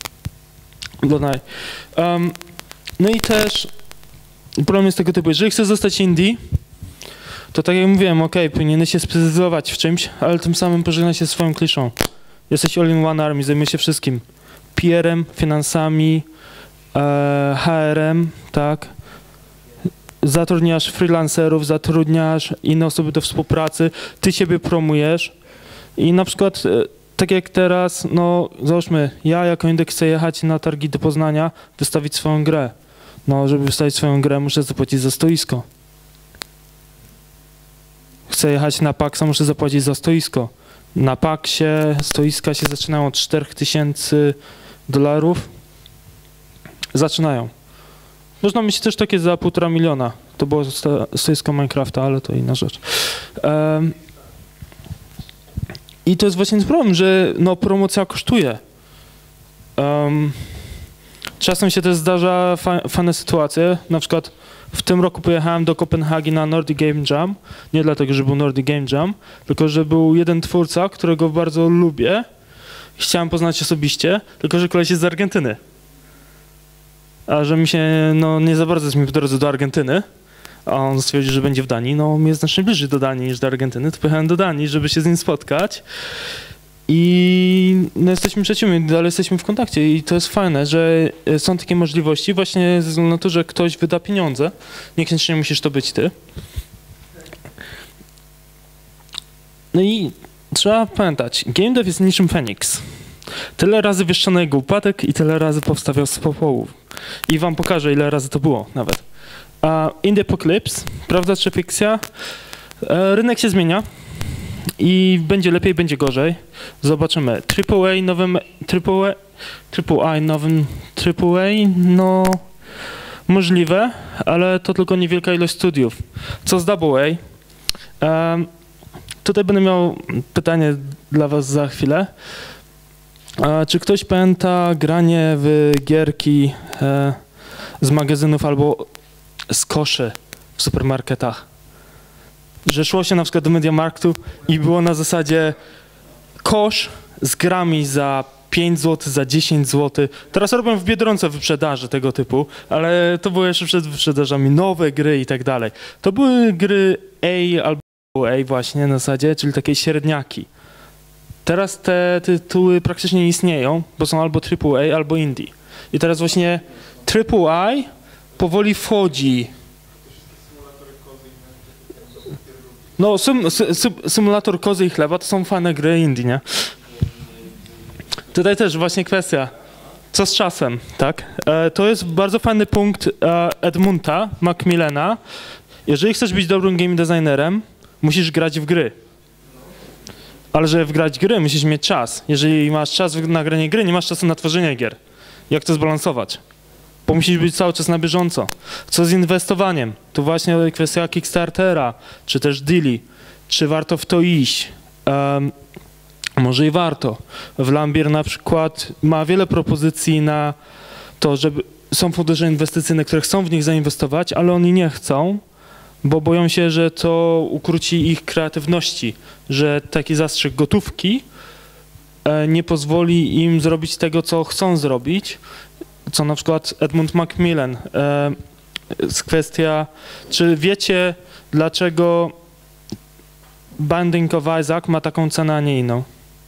Um, no i też problem jest tego typu, jeżeli chcesz zostać indie, to tak jak mówiłem, ok, powinieneś się specjalizować w czymś, ale tym samym pożegnać się swoją kliszą. Jesteś all-in-one army, zajmujesz się wszystkim. P R-em, finansami, e, H R-em, tak? Zatrudniasz freelancerów, zatrudniasz inne osoby do współpracy, ty siebie promujesz i na przykład, e, tak jak teraz, no załóżmy, ja jako indie chcę jechać na targi do Poznania, wystawić swoją grę. No, żeby wystawić swoją grę, muszę zapłacić za stoisko. Chcę jechać na Paxa, muszę zapłacić za stoisko. Na Paxie stoiska się zaczynają od czterech tysięcy dolarów. Zaczynają. Można mieć też takie za półtora miliona. To było stoisko Minecrafta, ale to inna rzecz. Um, I to jest właśnie ten problem, że no, promocja kosztuje. Um, czasem się też zdarza fa fajne sytuacje. Na przykład w tym roku pojechałem do Kopenhagi na Nordic Game Jam. Nie dlatego, że był Nordic Game Jam, tylko że był jeden twórca, którego bardzo lubię. Chciałem poznać osobiście, tylko że koleś jest z Argentyny. A że mi się, no nie za bardzo jest mi w drodze do Argentyny, a on stwierdził, że będzie w Danii, no mi jest znacznie bliżej do Danii niż do Argentyny, to pojechałem do Danii, żeby się z nim spotkać. I no, jesteśmy przyjaciółmi, ale jesteśmy w kontakcie i to jest fajne, że są takie możliwości właśnie ze względu na to, że ktoś wyda pieniądze. Niekoniecznie musisz to być ty. No i trzeba pamiętać, game dev jest niczym Feniks. Tyle razy wieszczono jego upadek i tyle razy powstawiał z popiołów. I wam pokażę, ile razy to było nawet. A Indie Apocalypse, prawda czy fikcja? E, rynek się zmienia. I będzie lepiej, będzie gorzej. Zobaczymy. Triple A nowym, Triple A, Triple A nowym, Triple A, no możliwe, ale to tylko niewielka ilość studiów. Co z Double A? Um, tutaj będę miał pytanie dla was za chwilę. A czy ktoś pamięta granie w gierki e, z magazynów albo z koszy w supermarketach? Że szło się na przykład do Mediamarktu i było na zasadzie kosz z grami za pięć złotych, za dziesięć złotych. Teraz robią w Biedronce wyprzedaży tego typu, ale to było jeszcze przed wyprzedażami nowe gry i tak dalej. To były gry A albo A właśnie na zasadzie, czyli takie średniaki. Teraz te tytuły praktycznie nie istnieją, bo są albo Triple A, albo Indie. I teraz właśnie Triple A powoli wchodzi. No, sym, sym, symulator kozy i chleba to są fajne gry indie, nie? Tutaj też właśnie kwestia, co z czasem, tak? E, to jest bardzo fajny punkt e, Edmunda Macmillana. Jeżeli chcesz być dobrym game designerem, musisz grać w gry. Ale żeby wgrać gry, musisz mieć czas. Jeżeli masz czas na granie gry, nie masz czasu na tworzenie gier. Jak to zbalansować? Bo musisz być cały czas na bieżąco. Co z inwestowaniem? To właśnie kwestia Kickstartera, czy też deali. Czy warto w to iść? Um, może i warto. W Lambier na przykład ma wiele propozycji na to, żeby są fundusze inwestycyjne, które chcą w nich zainwestować, ale oni nie chcą, bo boją się, że to ukróci ich kreatywności, że taki zastrzyk gotówki e, nie pozwoli im zrobić tego, co chcą zrobić, co na przykład Edmund Macmillan. E, jest kwestia, czy wiecie, dlaczego Binding of Isaac ma taką cenę, a nie inną?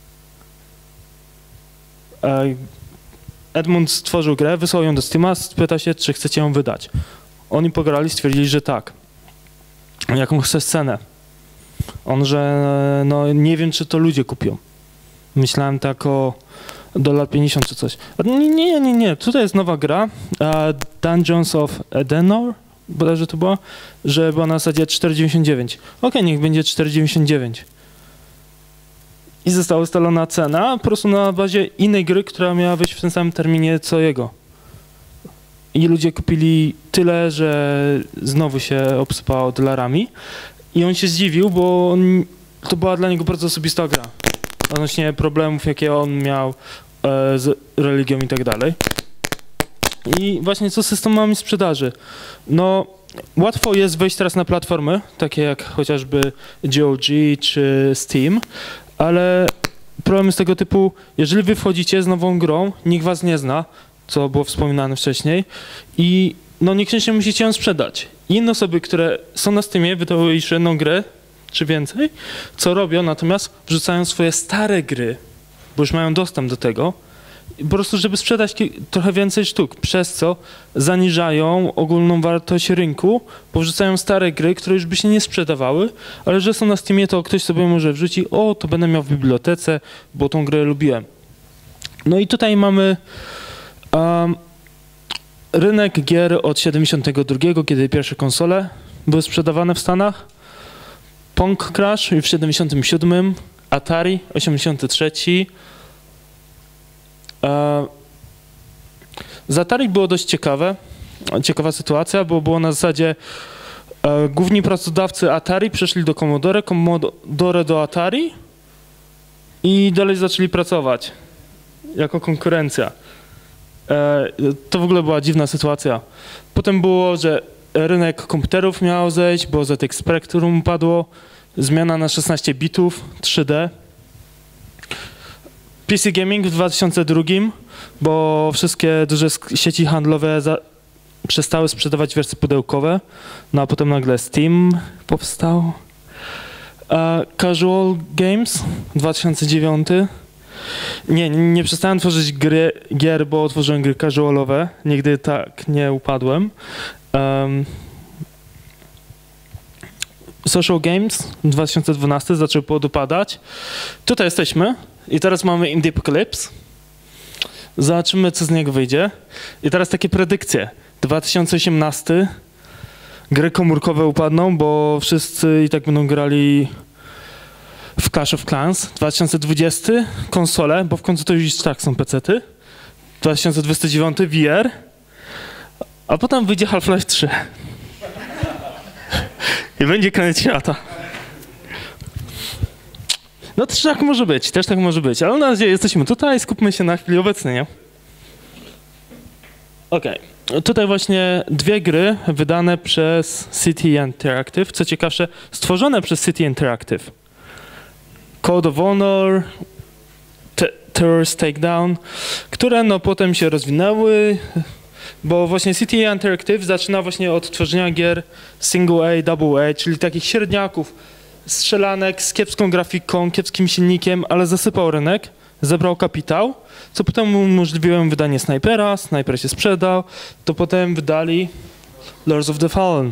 E, Edmund stworzył grę, wysłał ją do Steama, spytał się, czy chcecie ją wydać. Oni pograli, stwierdzili, że tak. Jaką chcesz cenę? On, że no nie wiem, czy to ludzie kupią. Myślałem tak o dolar pięćdziesiąt czy coś. Nie, nie, nie, nie. Tutaj jest nowa gra, uh, Dungeons of Edenor, bodajże to była, że była na zasadzie cztery dziewięćdziesiąt dziewięć. Okej, okay, niech będzie cztery dziewięćdziesiąt dziewięć. i została ustalona cena po prostu na bazie innej gry, która miała wyjść w tym samym terminie co jego. I ludzie kupili tyle, że znowu się obsypało dolarami i on się zdziwił, bo on, to była dla niego bardzo osobista gra. Odnośnie problemów, jakie on miał e, z religią i tak dalej. I właśnie co z systemami sprzedaży? No, łatwo jest wejść teraz na platformy, takie jak chociażby G O G czy Steam, ale problem jest tego typu, jeżeli wy wchodzicie z nową grą, nikt was nie zna, co było wspominane wcześniej i no niekoniecznie musicie ją sprzedać. Inne osoby, które są na Steamie, wydały już jedną grę, czy więcej, co robią, natomiast wrzucają swoje stare gry, bo już mają dostęp do tego, po prostu, żeby sprzedać trochę więcej sztuk, przez co zaniżają ogólną wartość rynku, bo wrzucają stare gry, które już by się nie sprzedawały, ale że są na Steamie, to ktoś sobie może wrzuci, o, to będę miał w bibliotece, bo tą grę lubiłem. No i tutaj mamy um, rynek gier od siedemdziesiątego drugiego, kiedy pierwsze konsole były sprzedawane w Stanach, Pong Crash w siedemdziesiątym siódmym, Atari osiemdziesiąty trzeci. Z Atari było dość ciekawe, ciekawa sytuacja, bo było na zasadzie e, główni pracodawcy Atari przeszli do Commodore, Commodore do Atari i dalej zaczęli pracować jako konkurencja. E, to w ogóle była dziwna sytuacja. Potem było, że rynek komputerów miał zejść, bo Z X Spectrum upadło, zmiana na szesnaście bitów, trzy D. P C Gaming w dwa tysiące drugim, bo wszystkie duże sieci handlowe za, przestały sprzedawać wersje pudełkowe, no a potem nagle Steam powstał. Uh, Casual Games dwa tysiące dziewiąty. Nie, nie, nie przestałem tworzyć gry, gier, bo tworzyłem gry casualowe. Nigdy tak nie upadłem. Um, Social Games dwa tysiące dwunasty zaczął podupadać. Tutaj jesteśmy i teraz mamy Indie Apocalypse. Zobaczymy, co z niego wyjdzie. I teraz takie predykcje. dwa tysiące osiemnasty gry komórkowe upadną, bo wszyscy i tak będą grali w Clash of Clans. dwa tysiące dwudziesty konsole, bo w końcu to już tak są pecety. dwa tysiące dwudziesty dziewiąty V R. A potem wyjdzie Half-Life trzy. I będzie koniec świata. No też tak może być, też tak może być, ale na razie jesteśmy tutaj, skupmy się na chwili obecnej, nie? Okej, okay. Tutaj właśnie dwie gry wydane przez City Interactive, co ciekawsze, stworzone przez City Interactive. Code of Honor, Terrorist Takedown, które no potem się rozwinęły, bo właśnie City Interactive zaczyna właśnie od tworzenia gier single A, double A, czyli takich średniaków, strzelanek z kiepską grafiką, kiepskim silnikiem, ale zasypał rynek, zebrał kapitał, co potem umożliwiło wydanie Snipera, Sniper się sprzedał, to potem wydali Lords of the Fallen.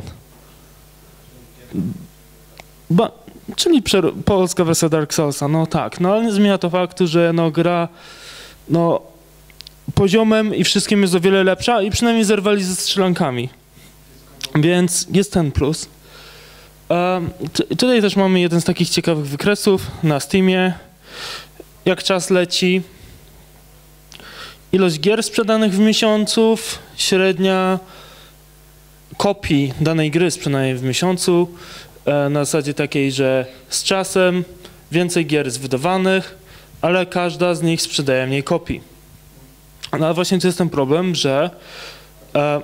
Ba, czyli polska wersja Dark Soulsa, no tak, no ale nie zmienia to faktu, że no gra, no poziomem i wszystkim jest o wiele lepsza i przynajmniej zerwali ze strzelankami. Więc jest ten plus. Um, tutaj też mamy jeden z takich ciekawych wykresów na Steamie. Jak czas leci. Ilość gier sprzedanych w miesiącu, średnia kopii danej gry sprzedanej w miesiącu. E, na zasadzie takiej, że z czasem więcej gier jest wydawanych, ale każda z nich sprzedaje mniej kopii. No ale właśnie to jest ten problem, że e,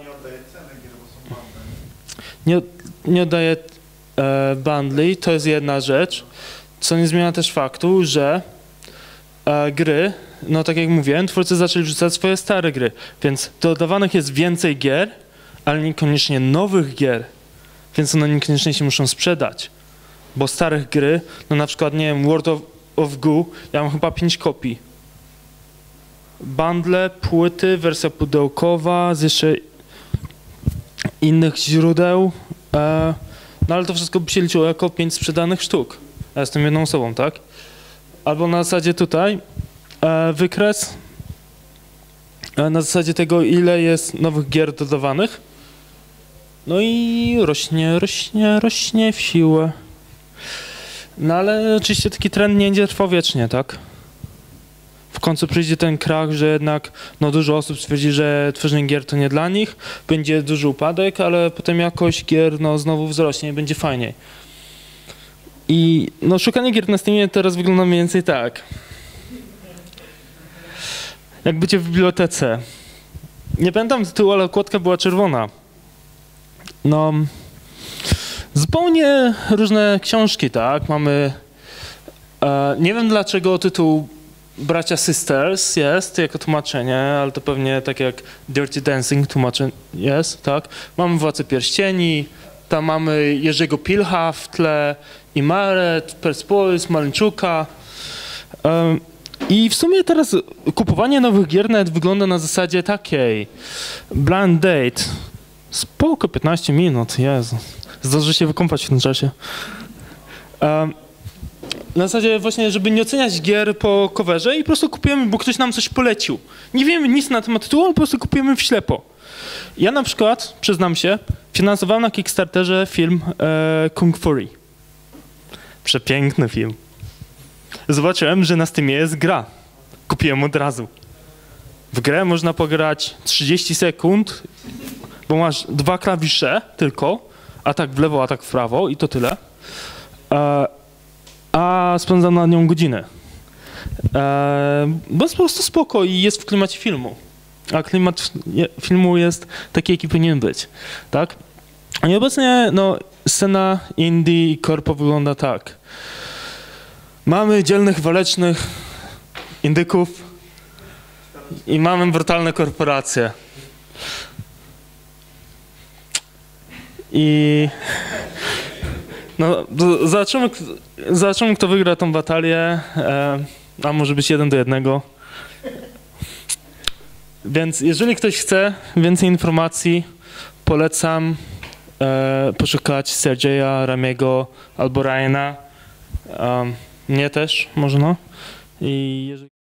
nie, nie oddaje e, bundli, to jest jedna rzecz, co nie zmienia też faktu, że e, gry, no tak jak mówiłem, twórcy zaczęli wrzucać swoje stare gry, więc dodawanych jest więcej gier, ale niekoniecznie nowych gier, więc one niekoniecznie się muszą sprzedać, bo starych gry, no na przykład, nie wiem, World of, of Goo, ja mam chyba pięć kopii. Bundle, płyty, wersja pudełkowa, z jeszcze innych źródeł, e, no ale to wszystko by się liczyło jako pięć sprzedanych sztuk. Ja jestem jedną osobą, tak? Albo na zasadzie tutaj e, wykres, e, na zasadzie tego, ile jest nowych gier dodawanych. No i rośnie, rośnie, rośnie w siłę. No ale oczywiście taki trend nie będzie trwał wiecznie, tak? W końcu przyjdzie ten krach, że jednak no, dużo osób stwierdzi, że tworzenie gier to nie dla nich, będzie duży upadek, ale potem jakość gier no, znowu wzrośnie i będzie fajniej. I no, szukanie gier na Steamie teraz wygląda mniej więcej tak. Jak bycie w bibliotece. Nie pamiętam tytułu, ale okładka była czerwona. No, zupełnie różne książki, tak? Mamy, e, nie wiem dlaczego tytuł Bracia Sisters jest jako tłumaczenie, ale to pewnie tak jak Dirty Dancing tłumaczenie jest, tak? Mamy Władcę Pierścieni, tam mamy Jerzego Pilcha w tle, i Maret, Persepolis, Maleńczuka. Um, I w sumie teraz kupowanie nowych gier nawet wygląda na zasadzie takiej. Blind date. Spoko, piętnaście minut, Jezu. Zdążę się wykąpać w tym czasie. Um, na zasadzie właśnie, żeby nie oceniać gier po coverze i po prostu kupujemy, bo ktoś nam coś polecił. Nie wiemy nic na temat tytułu, ale po prostu kupujemy w ślepo. Ja na przykład, przyznam się, finansowałem na Kickstarterze film e, Kung Fury. Przepiękny film. Zobaczyłem, że na Steamie jest gra. Kupiłem od razu. W grę można pograć trzydzieści sekund, bo masz dwa klawisze tylko, atak w lewo, atak w prawo i to tyle. E, a spędzam na nią godzinę. E, bo jest po prostu spoko i jest w klimacie filmu. A klimat filmu jest taki, jaki powinien być, tak? I obecnie no, scena indie i korpo wygląda tak. Mamy dzielnych, walecznych indyków i mamy brutalne korporacje. I no, zobaczymy, zobaczymy, kto wygra tą batalię, e, a może być jeden do jednego. Więc jeżeli ktoś chce więcej informacji, polecam e, poszukać Sergeja, Ramiego albo Ryana. Um, mnie też można. I jeżeli